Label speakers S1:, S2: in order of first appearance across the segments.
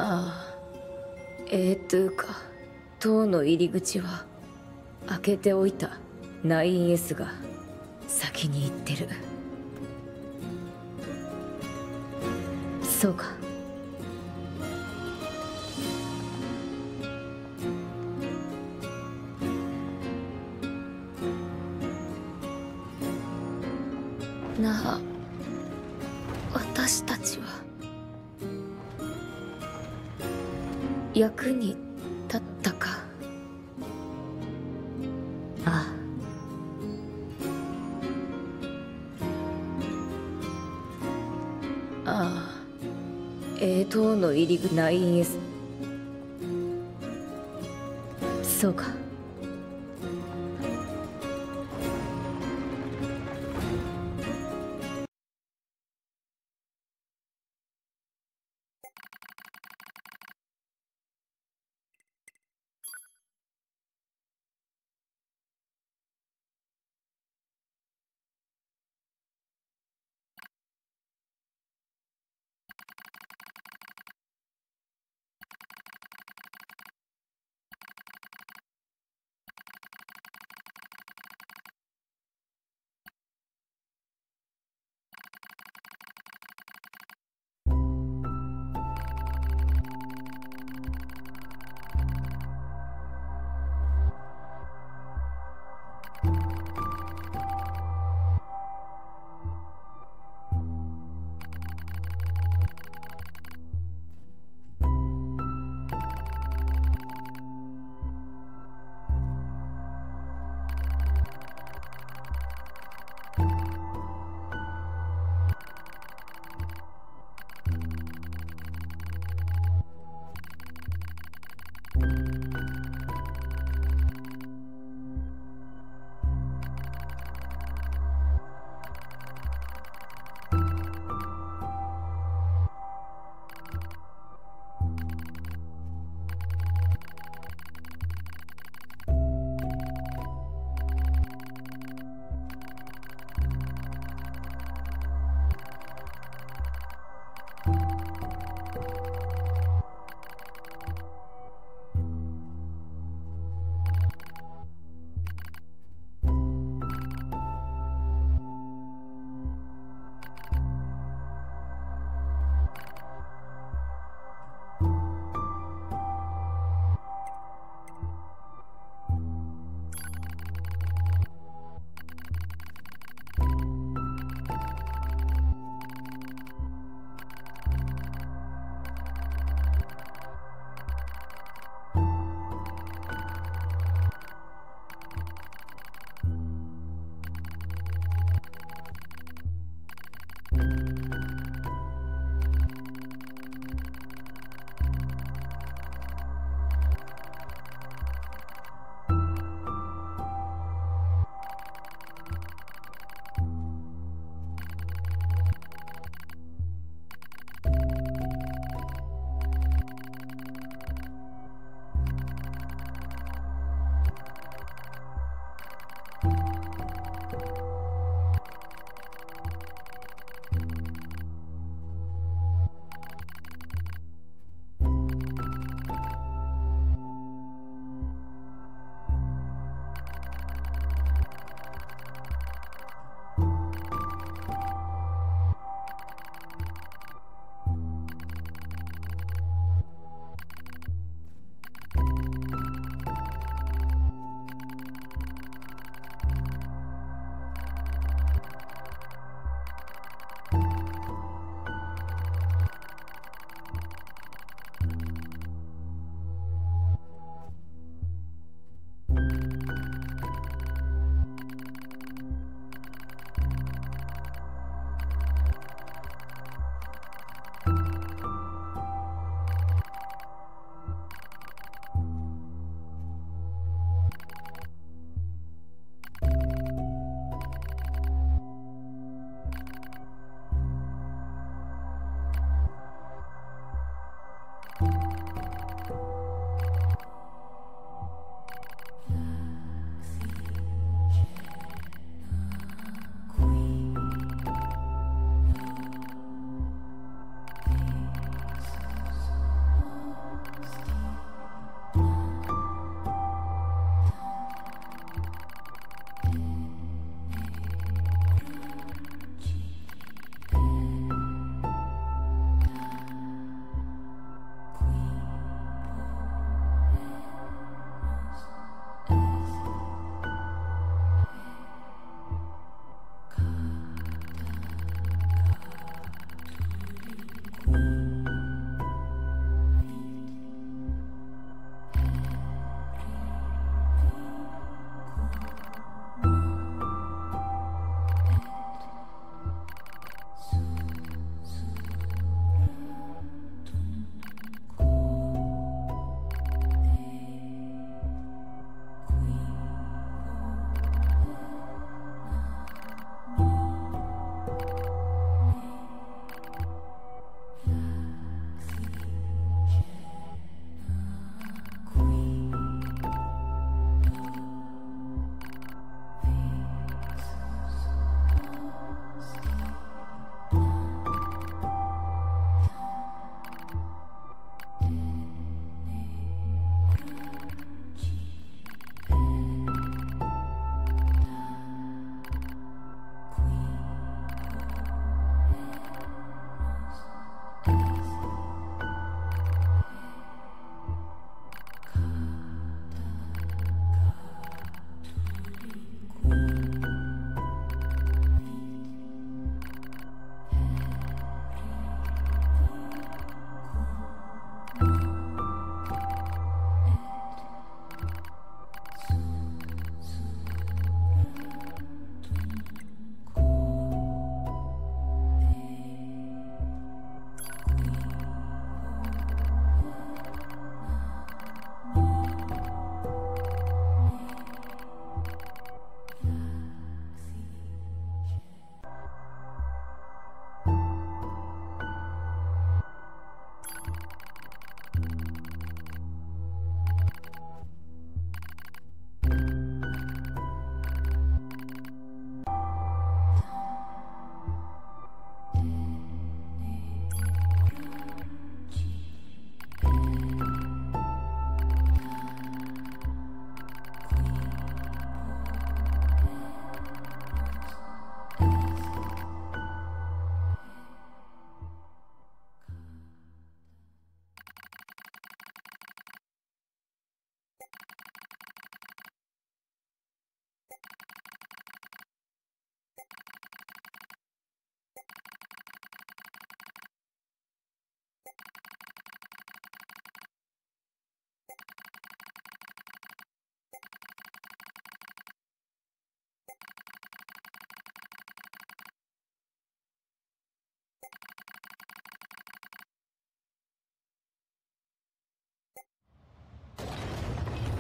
S1: ああ、というか塔の入り口は開けておいた。9S が先に行ってる。そうか。なあ、私たちは役に立ったか。ああ。ああ、塔の入り口 9S。 そうか。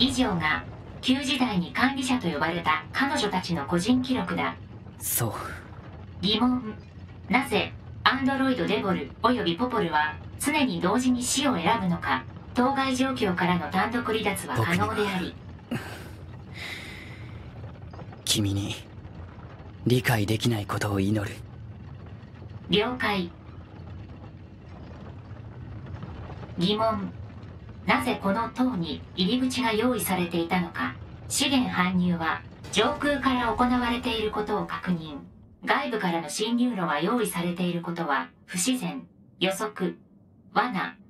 S2: 以上が旧時代に管理者と呼ばれた彼女たちの個人記録だ。
S3: そう。
S2: 疑問。なぜアンドロイドデボルおよびポポルは常に同時に死を選ぶのか。当該状況からの単独離脱は可能であり、
S3: 君に理解できないことを祈る。
S2: 了解。疑問。なぜこの塔に入り口が用意されていたのか。資源搬入は上空から行われていることを確認。外部からの侵入路が用意されていることは不自然。予測。罠。